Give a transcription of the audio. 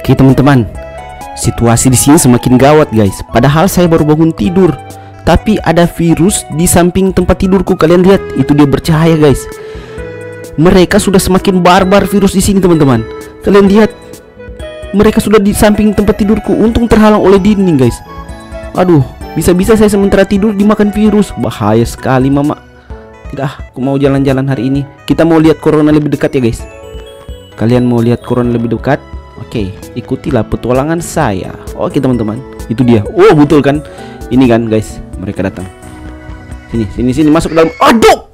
Oke teman-teman, situasi di sini semakin gawat guys. Padahal saya baru bangun tidur, tapi ada virus di samping tempat tidurku. Kalian lihat, itu dia bercahaya guys. Mereka sudah semakin barbar virus di sini teman-teman. Kalian lihat, mereka sudah di samping tempat tidurku. Untung terhalang oleh dinding guys. Aduh, bisa-bisa saya sementara tidur dimakan virus. Bahaya sekali mama. Tidak, aku mau jalan-jalan hari ini. Kita mau lihat corona lebih dekat ya guys. Kalian mau lihat corona lebih dekat? Oke, ikutilah petualangan saya. Oke teman-teman, itu dia. Oh betul kan? Ini kan guys, mereka datang. Sini masuk ke dalam. Aduh!